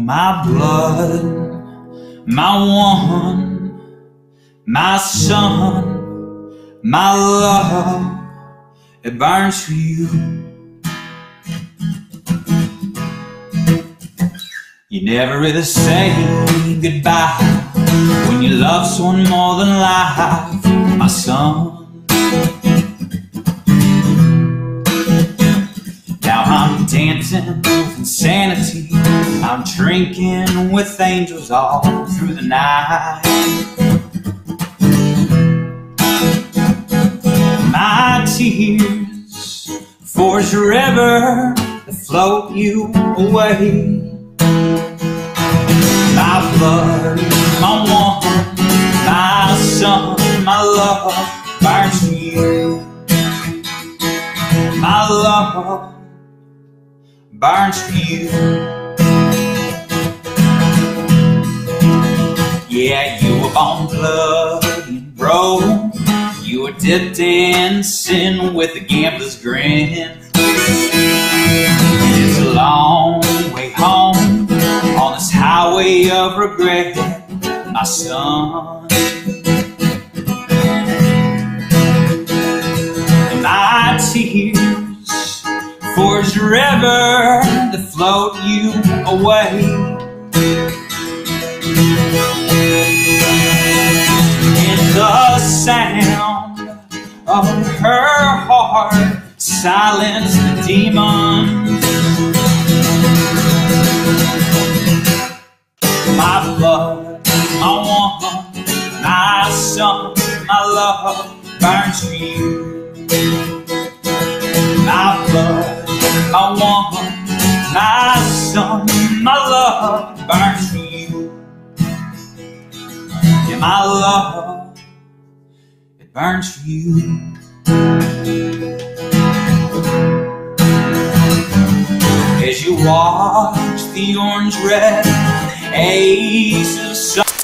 my blood, my one, my sun, my love, it burns for you. You never really say goodbye when you love someone more than life, my son. Now I'm dancing with insanity, I'm drinking with angels all through the night. My tears forge a river that float you away. My blood, my one, my sun, my love burns for you. My love burns for you. Yeah, you were born bloody and broke. You were dipped in sin with a gambler's grin. It's a long way home on this highway of regret, my son. And my tears forge a river that float you away. And the sound of her heart silence the demons. My blood, my one, my sun, my love burns for you. My blood, my one, my sun, my love burns for you. Yeah, my love, it burns for you. As you watch the orange-red ace of sun.